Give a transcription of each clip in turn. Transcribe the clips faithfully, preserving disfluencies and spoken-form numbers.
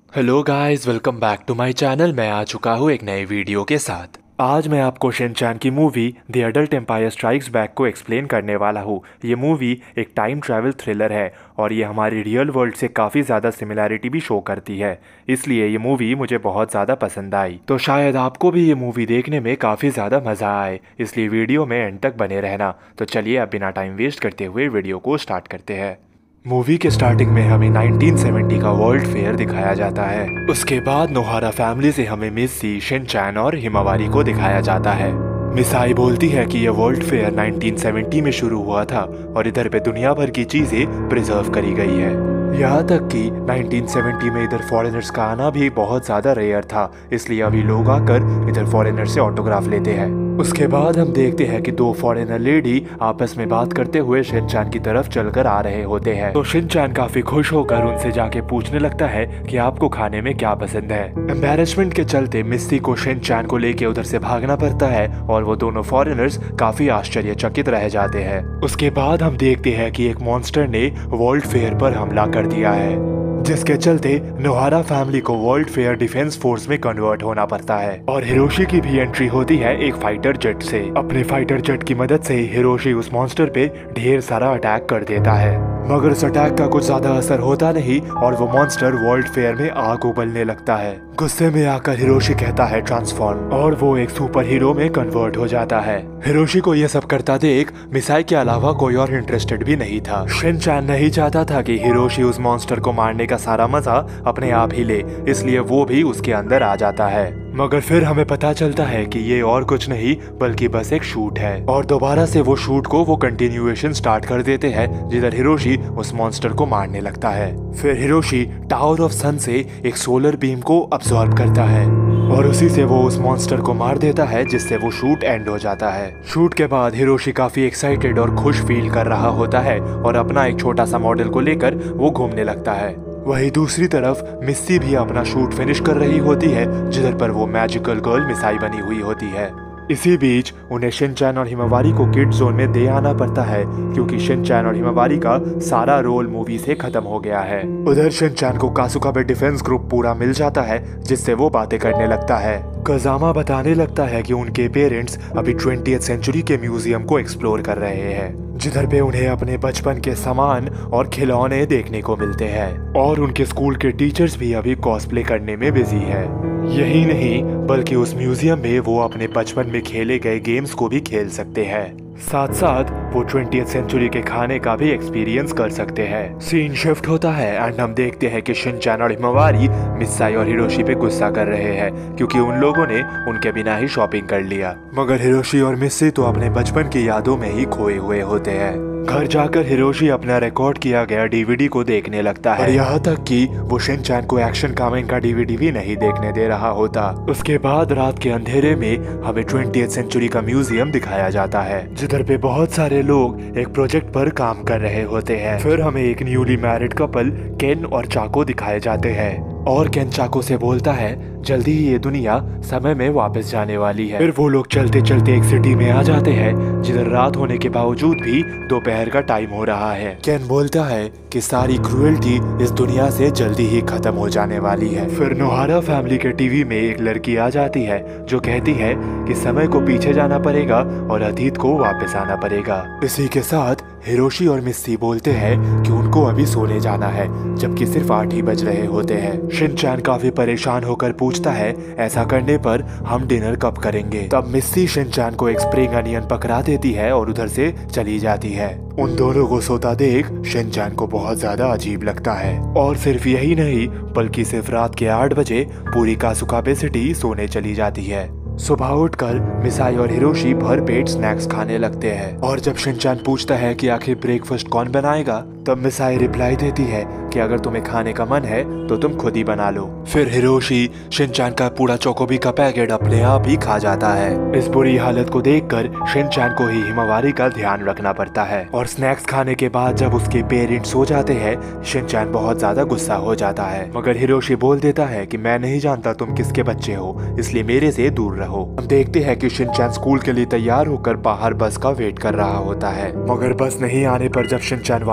Hello guys, welcome back to my channel. मैं आ चुका हूँ एक नए वीडियो के साथ। आज मैं आपको शिनचैन की movie the adult empire strikes back को एक्सप्लेन करने वाला हूँ। ये मूवी एक टाइम ट्रैवल थ्रिलर है और ये हमारी रियल वर्ल्ड से काफ़ी ज़्यादा सिमिलैरिटी भी शो करती है, इसलिए ये मूवी मुझे बहुत ज़्यादा पसंद आई। तो शायद आपको भी ये मूवी देखने में काफ़ी ज़्यादा मज़ा आए, इसलिए वीडियो में एंड तक बने रहना। तो चलिए अब बिना टाइम वेस्ट करते हुए वीडियो को स्टार्ट करते हैं। मूवी के स्टार्टिंग में हमें नाइनटीन सेवेंटी का वर्ल्ड फेयर दिखाया जाता है। उसके बाद नोहारा फैमिली से हमें मिस्सी, शिनचैन और हिमावारी को दिखाया जाता है। मिसाई बोलती है कि यह वर्ल्ड फेयर नाइनटीन सेवेंटी में शुरू हुआ था और इधर पे दुनिया भर की चीजें प्रिजर्व करी गई है। यहाँ तक कि नाइनटीन सेवेंटी में इधर फॉरेनर्स का आना भी बहुत ज़्यादा रेयर था, इसलिए अभी लोग आकर इधर फॉरेनर से ऑटोग्राफ लेते हैं। उसके बाद हम देखते हैं कि दो फॉरेनर लेडी आपस में बात करते हुए शिनचैन की तरफ चलकर आ रहे होते हैं। तो शिनचैन काफी खुश होकर उनसे जाके पूछने लगता है कि आपको खाने में क्या पसंद है। एम्बैरेसमेंट के चलते मिस्सी को शिनचैन को लेके उधर से भागना पड़ता है और वो दोनों फॉरेनर्स काफी आश्चर्यचकित रह जाते हैं। उसके बाद हम देखते हैं कि एक मॉन्स्टर ने वर्ल्ड फेयर पर हमला कर दिया है, जिसके चलते नोहारा फैमिली को वर्ल्ड फेयर डिफेंस फोर्स में कन्वर्ट होना पड़ता है। और हिरोशी की भी एंट्री होती है एक फाइटर जेट से। अपने फाइटर जेट की मदद से हिरोशी उस मॉन्स्टर पे ढेर सारा अटैक कर देता है, मगर उस अटैक का कुछ ज्यादा असर होता नहीं और वो मॉन्स्टर वर्ल्ड फेयर में आग उबलने लगता है। गुस्से में आकर हिरोशी कहता है ट्रांसफॉर्म और वो एक सुपर हीरो में कन्वर्ट हो जाता है। हिरोशी को ये सब करता देख मिसाई के अलावा कोई और इंटरेस्टेड भी नहीं था। शिनचैन नहीं चाहता था कि हिरोशी उस मॉन्स्टर को मारने का सारा मजा अपने आप ही ले, इसलिए वो भी उसके अंदर आ जाता है। मगर फिर हमें पता चलता है कि ये और कुछ नहीं बल्कि बस एक शूट है और दोबारा से वो शूट को वो कंटिन्यूएशन स्टार्ट कर देते हैं, जिधर हिरोशी उस मॉन्स्टर को मारने लगता है। फिर हिरोशी टावर ऑफ सन से एक सोलर बीम को अब्सॉर्ब करता है और उसी से वो उस मॉन्स्टर को मार देता है, जिससे वो शूट एंड हो जाता है। शूट के बाद हिरोशी काफी एक्साइटेड और खुश फील कर रहा होता है और अपना एक छोटा सा मॉडल को लेकर वो घूमने लगता है। वहीं दूसरी तरफ मिस्सी भी अपना शूट फिनिश कर रही होती है, जिधर पर वो मैजिकल गर्ल मिसाई बनी हुई होती है। इसी बीच उन्हें शिनचैन और हिमावारी को किड जोन में दे आना पड़ता है, क्योंकि शिनचैन और हिमावारी का सारा रोल मूवी से खत्म हो गया है। उधर शिनचैन को कासुकाबे डिफेंस ग्रुप पूरा मिल जाता है, जिससे वो बातें करने लगता है। कजामा बताने लगता है कि उनके पेरेंट्स अभी ट्वेंटियथ सेंचुरी के म्यूजियम को एक्सप्लोर कर रहे हैं, जिधर पे उन्हें अपने बचपन के सामान और खिलौने देखने को मिलते हैं और उनके स्कूल के टीचर्स भी अभी कॉस्प्ले करने में बिजी है। यही नहीं बल्कि उस म्यूजियम में वो अपने बचपन में खेले गए गेम्स को भी खेल सकते हैं, साथ साथ वो ट्वेंटियथ सेंचुरी के खाने का भी एक्सपीरियंस कर सकते हैं। सीन शिफ्ट होता है एंड हम देखते हैं कि शिनचैन और हिमावारी मिसाई और हिरोशी पे गुस्सा कर रहे हैं, क्योंकि उन लोगों ने उनके बिना ही शॉपिंग कर लिया। मगर हिरोशी और मिस्सी तो अपने बचपन की यादों में ही खोए हुए होते हैं। घर जाकर हिरोशी अपना रिकॉर्ड किया गया डीवीडी को देखने लगता है और यहाँ तक कि वो शिनचैन को एक्शन कामेंग का डीवीडी भी नहीं देखने दे रहा होता। उसके बाद रात के अंधेरे में हमें ट्वेंटियथ सेंचुरी का म्यूजियम दिखाया जाता है, जिधर पे बहुत सारे लोग एक प्रोजेक्ट पर काम कर रहे होते हैं। फिर हमें एक न्यूली मैरिड कपल केन और चाको दिखाए जाते हैं और केन चाको से बोलता है जल्दी ही ये दुनिया समय में वापस जाने वाली है। फिर वो लोग चलते चलते एक सिटी में आ जाते हैं, जिधर रात होने के बावजूद भी दोपहर का टाइम हो रहा है। केन बोलता है कि सारी क्रूएल्टी इस दुनिया से जल्दी ही खत्म हो जाने वाली है। फिर नोहारा फैमिली के टीवी में एक लड़की आ जाती है जो कहती है कि समय को पीछे जाना पड़ेगा और अतीत को वापस आना पड़ेगा। इसी के साथ हिरोशी और मिस्सी बोलते हैं कि उनको अभी सोने जाना है, जबकि सिर्फ आठ ही बज रहे होते हैं। शिनचैन काफी परेशान होकर पूछता है ऐसा करने पर हम डिनर कब करेंगे। तब मिस्सी शिनचैन को एक स्प्रिंग अनियन पकड़ा देती है और उधर से चली जाती है। उन दोनों को सोता देख शिनचैन को बहुत ज्यादा अजीब लगता है और सिर्फ यही नहीं बल्कि सिर्फ रात के आठ बजे पूरी कासुकाबे सिटी सोने चली जाती है। सुबह उठकर मिसाई और हिरोशी भर पेट स्नैक्स खाने लगते हैं और जब शिनचैन पूछता है कि आखिर ब्रेकफास्ट कौन बनाएगा, तब मिसाई रिप्लाई देती है कि अगर तुम्हें खाने का मन है तो तुम खुद ही बना लो। फिर हिरोशी शिनचैन का पूरा चोकोबी का पैकेट अपने आप ही खा जाता है। इस बुरी हालत को देखकर शिनचैन को ही हिमावारी का ध्यान रखना पड़ता है और स्नैक्स खाने के बाद जब उसके पेरेंट्स सो जाते हैं, शिनचैन बहुत ज्यादा गुस्सा हो जाता है। मगर हिरोशी बोल देता है कि मैं नहीं जानता तुम किसके बच्चे हो, इसलिए मेरे से दूर रहो। हम देखते हैं कि शिनचैन स्कूल के लिए तैयार होकर बाहर बस का वेट कर रहा होता है, मगर बस नहीं आने पर जब शिनचैन वापस जाने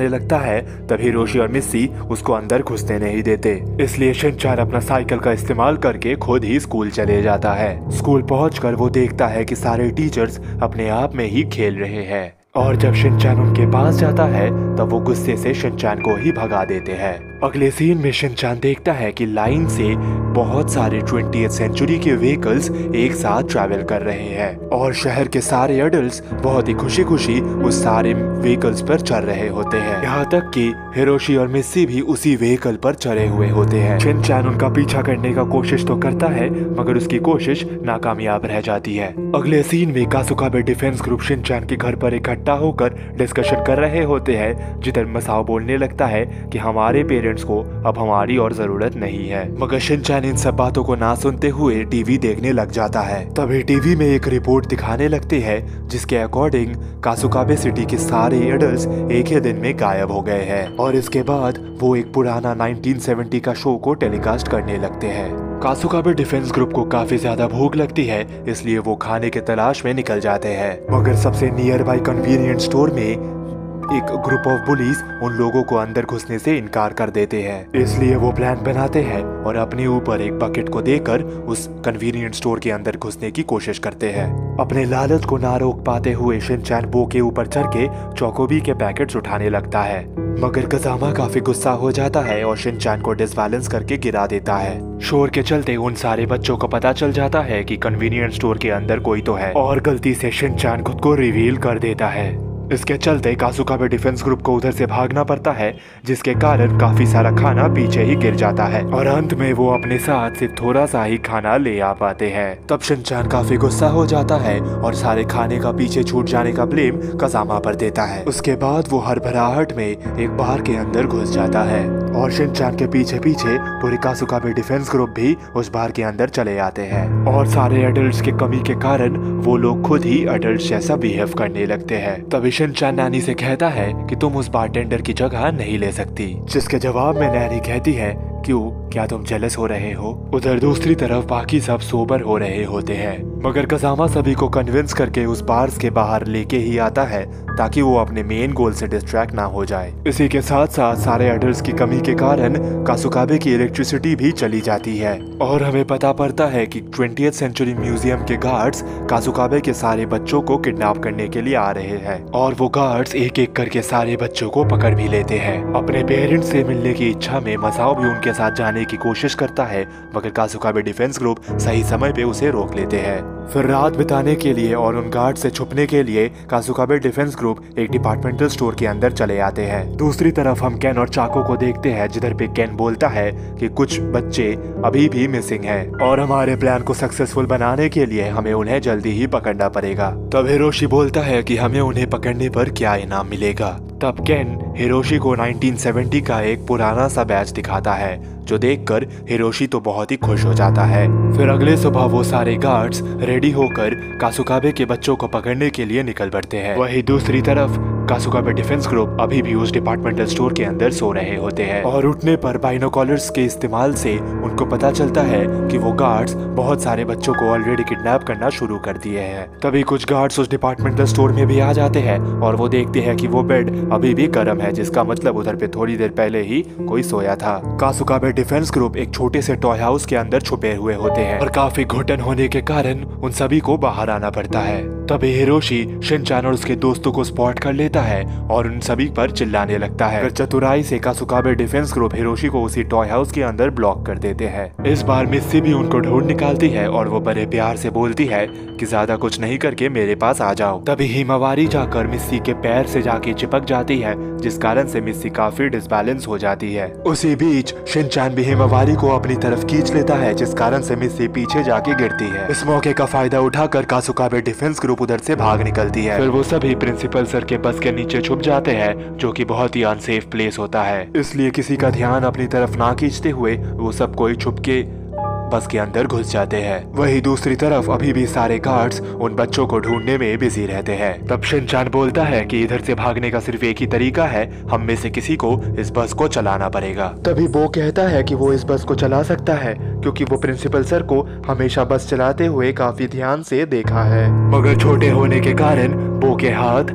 जाने लगता है तब हिरोशी और मिस्सी उसको अंदर घुसने नहीं देते। इसलिए शिनचैन अपना साइकिल का इस्तेमाल करके खुद ही स्कूल चले जाता है। स्कूल पहुंचकर वो देखता है कि सारे टीचर्स अपने आप में ही खेल रहे हैं और जब शिनचैन उनके पास जाता है तब वो गुस्से से शिनचैन को ही भगा देते हैं। अगले सीन में शिनचैन देखता है कि लाइन से बहुत सारे ट्वेंटिएथ सेंचुरी के व्हीकल्स एक साथ ट्रैवल कर रहे हैं और शहर के सारे एडल्ट्स बहुत ही खुशी खुशी उस सारे व्हीकल्स पर चढ़ रहे होते हैं। यहाँ तक कि हिरोशी और मिस्सी भी उसी व्हीकल पर चढ़े हुए होते हैं। शिनचैन उनका पीछा करने का कोशिश तो करता है मगर उसकी कोशिश नाकामयाब रह जाती है। अगले सीन में कासुकाबे डिफेंस ग्रुप शिनचैन के घर पर इकट्ठा होकर डिस्कशन कर रहे होते हैं, जिधर मसाओ बोलने लगता है कि हमारे पेरेंट्स को अब हमारी और जरूरत नहीं है। मगर शिनचैन इन सब बातों को ना सुनते हुए टीवी देखने लग जाता है। तभी टीवी में एक रिपोर्ट दिखाने लगती है जिसके अकॉर्डिंग कासुकाबे सिटी के सारे एडल्ट्स एक ही दिन में गायब हो गए हैं और इसके बाद वो एक पुराना नाइनटीन सेवेंटी का शो को टेलीकास्ट करने लगते हैं। कासुकाबे डिफेंस ग्रुप को काफी ज्यादा भूख लगती है, इसलिए वो खाने के तलाश में निकल जाते हैं। मगर सबसे नियर बाई कन्वीनियंट स्टोर में एक ग्रुप ऑफ बुलीज उन लोगों को अंदर घुसने से इनकार कर देते हैं। इसलिए वो प्लान बनाते हैं और अपने ऊपर एक बकेट को देकर उस कन्वीनियंट स्टोर के अंदर घुसने की कोशिश करते हैं। अपने लालच को ना रोक पाते हुए शिनचैन बो के ऊपर चढ़ के चोकोबी के पैकेट्स उठाने लगता है, मगर कजामा काफी गुस्सा हो जाता है और शिनचैन को डिसबैलेंस करके गिरा देता है। शोर के चलते उन सारे बच्चों को पता चल जाता है कि कन्वीनियंट स्टोर के अंदर कोई तो है और गलती से शिनचैन खुद को रिवील कर देता है। इसके चलते कासुकाबे डिफेंस ग्रुप को उधर से भागना पड़ता है, जिसके कारण काफी सारा खाना पीछे ही गिर जाता है और अंत में वो अपने साथ सिर्फ थोड़ा सा ही खाना ले आ पाते हैं। तब शिनचैन काफी गुस्सा हो जाता है और सारे खाने का पीछे छूट जाने का ब्लेम कजामा पर देता है। उसके बाद वो हड़बड़ाहट में एक बार के अंदर घुस जाता है और शिनचैन के पीछे पीछे पूरे कासुकाबे डिफेंस ग्रुप भी उस बार के अंदर चले आते हैं और सारे एडल्ट्स के कमी के कारण वो लोग खुद ही एडल्ट्स जैसा बिहेव करने लगते हैं। तभी शिनचैन नैनी से कहता है कि तुम उस बारटेंडर की जगह नहीं ले सकती, जिसके जवाब में नैनी कहती है क्यों, क्या तुम जेलस हो रहे हो। उधर दूसरी तरफ बाकी सब सोबर हो रहे होते हैं, मगर कजामा सभी को कन्विंस करके उस बार्स के बाहर लेके ही आता है ताकि वो अपने मेन गोल से डिस्ट्रैक्ट ना हो जाए। इसी के साथ साथ सारे एडल्ट्स की कमी के कारण कासुकाबे की इलेक्ट्रिसिटी भी चली जाती है और हमें पता पड़ता है कि ट्वेंटिएथ सेंचुरी म्यूजियम के गार्ड्स कासुकाबे के सारे बच्चों को किडनैप करने के लिए आ रहे हैं और वो गार्ड्स एक एक करके सारे बच्चों को पकड़ भी लेते हैं। अपने पेरेंट्स से मिलने की इच्छा में मसाओ भी उनके साथ जाने की कोशिश करता है, मगर कासुकाबे डिफेंस ग्रुप सही समय पे उसे रोक लेते हैं। फिर रात बिताने के लिए और उन गार्ड से छुपने के लिए कासुकाबे डिफेंस ग्रुप एक डिपार्टमेंटल स्टोर के अंदर चले आते हैं। दूसरी तरफ हम केन और चाको को देखते हैं, जिधर पे केन बोलता है कि कुछ बच्चे अभी भी मिसिंग हैं और हमारे प्लान को सक्सेसफुल बनाने के लिए हमें उन्हें जल्दी ही पकड़ना पड़ेगा। तब हिरोशी बोलता है कि हमें उन्हें पकड़ने पर क्या इनाम मिलेगा। तब केन हिरोशी को नाइनटीन सेवेंटी का एक पुराना सा बैच दिखाता है, जो देखकर हिरोशी तो बहुत ही खुश हो जाता है। फिर अगले सुबह वो सारे गार्ड्स रेडी होकर कासुकाबे के बच्चों को पकड़ने के लिए निकल पड़ते हैं। वहीं दूसरी तरफ कासुकाबे डिफेंस ग्रुप अभी भी उस डिपार्टमेंटल स्टोर के अंदर सो रहे होते हैं और उठने पर बाइनोकुलर्स के इस्तेमाल से उनको पता चलता है कि वो गार्ड्स बहुत सारे बच्चों को ऑलरेडी किडनैप करना शुरू कर दिए हैं। तभी कुछ गार्ड्स उस डिपार्टमेंटल स्टोर में भी आ जाते हैं और वो देखते हैं कि वो बेड अभी भी गर्म है, जिसका मतलब उधर पे थोड़ी देर पहले ही कोई सोया था। कासुकाबे डिफेंस ग्रुप एक छोटे से टॉय हाउस के अंदर छुपे हुए होते हैं और काफी घुटन होने के कारण उन सभी को बाहर आना पड़ता है। तभी हिरोशी शिनचैन और उसके दोस्तों को स्पॉट कर लेता है और उन सभी पर चिल्लाने लगता है। चतुराई से कासुकाबे डिफेंस ग्रुप हिरोशी को उसी टॉय हाउस के अंदर ब्लॉक कर देते हैं। इस बार मिस्सी भी उनको ढूंढ निकालती है और वो बड़े प्यार से बोलती है कि ज्यादा कुछ नहीं करके मेरे पास आ जाओ। तभी हिमावारी जाकर मिस्सी के पैर से जाके चिपक जाती है, जिस कारण से मिस्सी काफी डिसबैलेंस हो जाती है। उसी बीच शिनचैन भी हिमावारी को अपनी तरफ खींच लेता है, जिस कारण से मिस्सी पीछे जाके गिरती है। इस मौके का फायदा उठाकर कासुकाबे डिफेंस ग्रुप उधर से भाग निकलती है। फिर वो सभी प्रिंसिपल सर के बस के नीचे छुप जाते हैं, जो कि बहुत ही अनसेफ प्लेस होता है। इसलिए किसी का ध्यान अपनी तरफ ना खींचते हुए वो सब कोई छुप के बस के अंदर घुस जाते हैं। वही दूसरी तरफ अभी भी सारे गार्ड्स उन बच्चों को ढूंढने में बिजी रहते हैं। तब शिनचैन बोलता है कि इधर से भागने का सिर्फ एक ही तरीका है, हम में से किसी को इस बस को चलाना पड़ेगा। तभी वो कहता है कि वो इस बस को चला सकता है, क्योंकि वो प्रिंसिपल सर को हमेशा बस चलाते हुए काफी ध्यान से देखा है। मगर छोटे होने के कारण बो के हाथ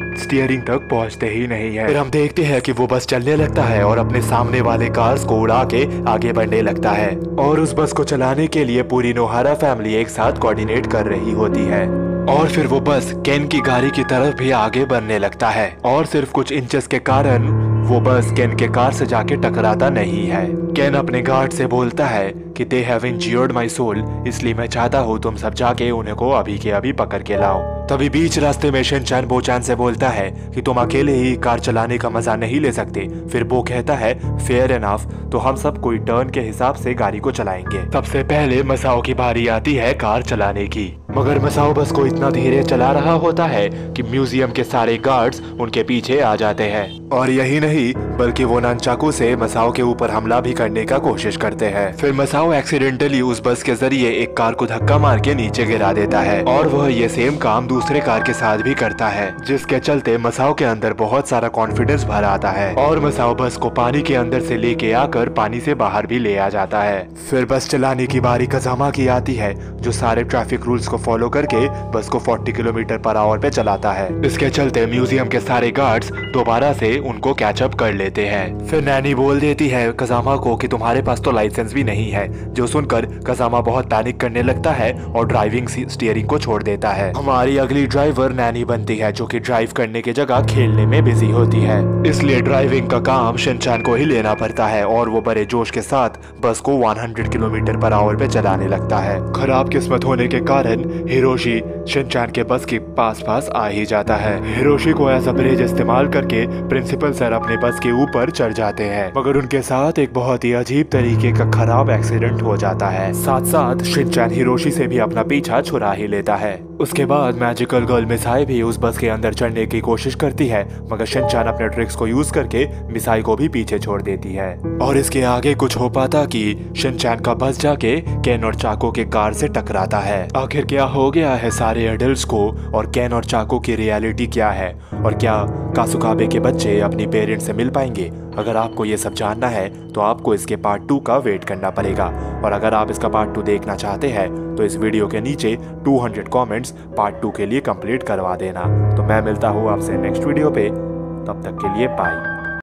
स्टीयरिंग तक पहुंचते ही नहीं है। फिर हम देखते हैं कि वो बस चलने लगता है और अपने सामने वाले कार्स को उड़ा के आगे बढ़ने लगता है और उस बस को चलाने के लिए पूरी नोहारा फैमिली एक साथ कोऑर्डिनेट कर रही होती है। और फिर वो बस केन की गाड़ी की तरफ भी आगे बढ़ने लगता है और सिर्फ कुछ इंचेस के कारण वो बस केन के कार से जाके टकराता नहीं है। केन अपने गार्ड से बोलता है कि they have injured my soul, इसलिए मैं चाहता हूँ तुम सब जाके उन्हें को अभी के अभी पकड़ के लाओ। तभी बीच रास्ते में शिनचैन बोचान से बोलता है कि तुम अकेले ही कार चलाने का मजा नहीं ले सकते। फिर वो कहता है फेयर एनफ, तो हम सब कोई टर्न के हिसाब से गाड़ी को चलाएंगे। सबसे पहले मसाओ की बारी आती है कार चलाने की, मगर मसाओ बस को इतना धीरे चला रहा होता है कि म्यूजियम के सारे गार्ड्स उनके पीछे आ जाते हैं और यही नहीं बल्कि वो ननचाकू से मसाओ के ऊपर हमला भी करने का कोशिश करते हैं। फिर मसाओ एक्सीडेंटली उस बस के जरिए एक कार को धक्का मार के नीचे गिरा देता है और वह ये सेम काम दूसरे कार के साथ भी करता है, जिसके चलते मसाओ के अंदर बहुत सारा कॉन्फिडेंस भर आता है और मसाओ बस को पानी के अंदर से लेके आकर पानी से बाहर भी ले आ जाता है। फिर बस चलाने की बारी कजामा की आती है, जो सारे ट्रैफिक रूल्स को फॉलो करके बस को चालीस किलोमीटर पर आवर पे चलाता है। इसके चलते म्यूजियम के सारे गार्ड्स दोबारा से उनको कैचअप कर लेते हैं। फिर नैनी बोल देती है कजामा को कि तुम्हारे पास तो लाइसेंस भी नहीं है, जो सुनकर कजामा बहुत पैनिक करने लगता है और ड्राइविंग स्टीयरिंग को छोड़ देता है। हमारी अगली ड्राइवर नैनी बनती है, जो कि ड्राइव करने की जगह खेलने में बिजी होती है, इसलिए ड्राइविंग का काम शिनचैन को ही लेना पड़ता है और वो बड़े जोश के साथ बस को सौ किलोमीटर पर आवर पे चलाने लगता है। खराब किस्मत होने के कारण हिरोशी शिनचैन के बस के पास पास आ ही जाता है। हिरोशी को एज अ ब्रिज इस्तेमाल करके प्रिंसिपल सर अपने बस के ऊपर चढ़ जाते हैं, मगर उनके साथ एक बहुत ही अजीब तरीके का खराब एक्सीडेंट हो जाता है। साथ साथ शिनचैन हिरोशी से भी अपना पीछा छुड़ा ही लेता है। उसके बाद मैजिकल गर्ल मिसाई भी उस बस के अंदर चढ़ने की कोशिश करती है, मगर शिनचैन अपने ट्रिक्स को यूज करके मिसाई को भी पीछे छोड़ देती है और इसके आगे कुछ हो पाता कि शिनचैन का बस जाके केन और चाको के कार से टकराता है। आखिर क्या हो गया है सारे एडल्ट्स को और केन और चाको की रियलिटी क्या है और क्या कासुकाबे के बच्चे अपनी पेरेंट्स से मिल पाएंगे? अगर आपको ये सब जानना है तो आपको इसके पार्ट टू का वेट करना पड़ेगा और अगर आप इसका पार्ट टू देखना चाहते हैं तो इस वीडियो के नीचे दो सौ कमेंट्स पार्ट टू के लिए कंप्लीट करवा देना। तो मैं मिलता हूँ आपसे नेक्स्ट वीडियो पे, तब तक के लिए बाय।